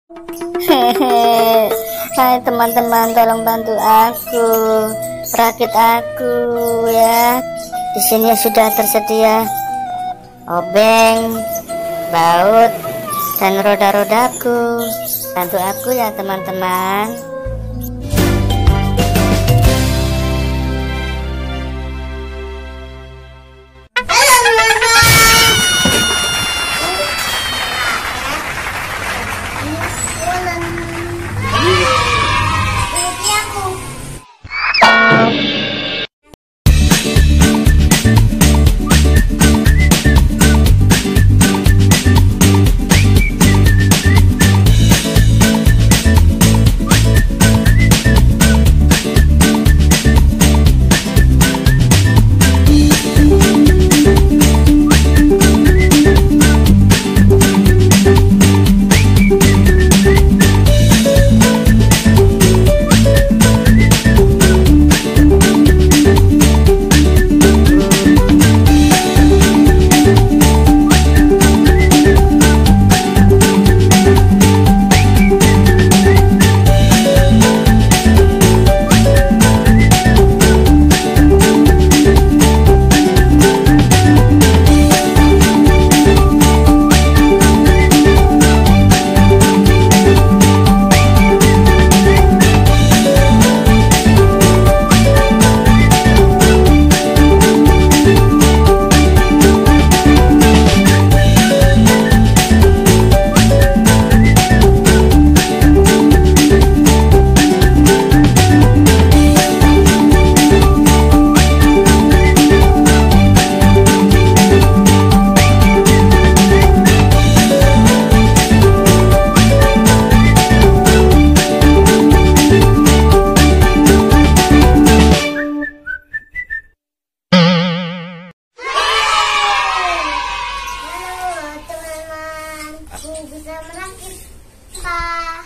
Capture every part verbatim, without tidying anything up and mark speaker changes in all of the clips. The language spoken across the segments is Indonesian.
Speaker 1: Hehe. Hai teman-teman, tolong bantu aku, rakit aku ya. Di sini sudah tersedia obeng, baut, dan roda-rodaku. Bantu aku ya teman-teman.
Speaker 2: Bisa merakit Pak.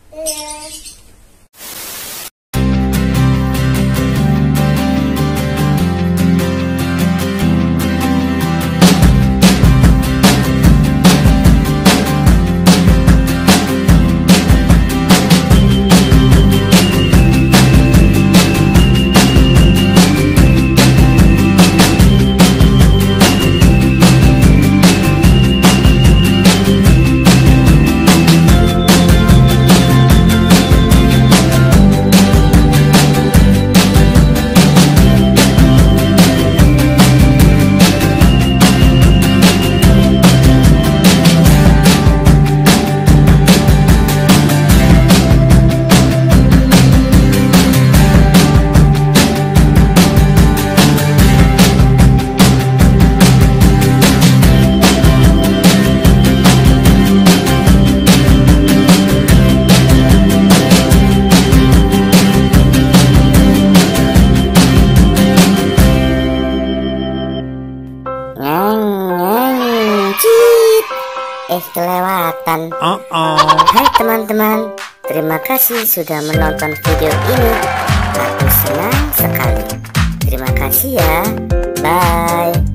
Speaker 1: Eh kelewatan.
Speaker 3: Oh oh.
Speaker 1: Hai teman-teman, terima kasih sudah menonton video ini. Aku senang sekali. Terima kasih ya. Bye.